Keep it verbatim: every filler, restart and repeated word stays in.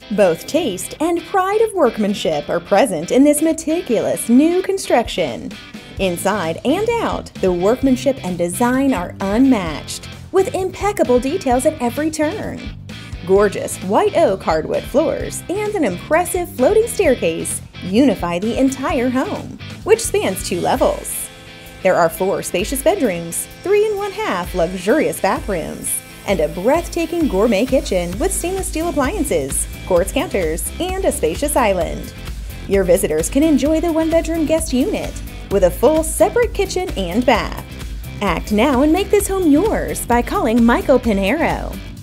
Both taste and pride of workmanship are present in this meticulous new construction. Inside and out, the workmanship and design are unmatched, with impeccable details at every turn. Gorgeous white oak hardwood floors and an impressive floating staircase unify the entire home, which spans two levels. There are four spacious bedrooms, three and one half luxurious bathrooms, and a breathtaking gourmet kitchen with stainless steel appliances, quartz counters, and a spacious island. Your visitors can enjoy the one-bedroom guest unit with a full separate kitchen and bath. Act now and make this home yours by calling Michael Pinheiro.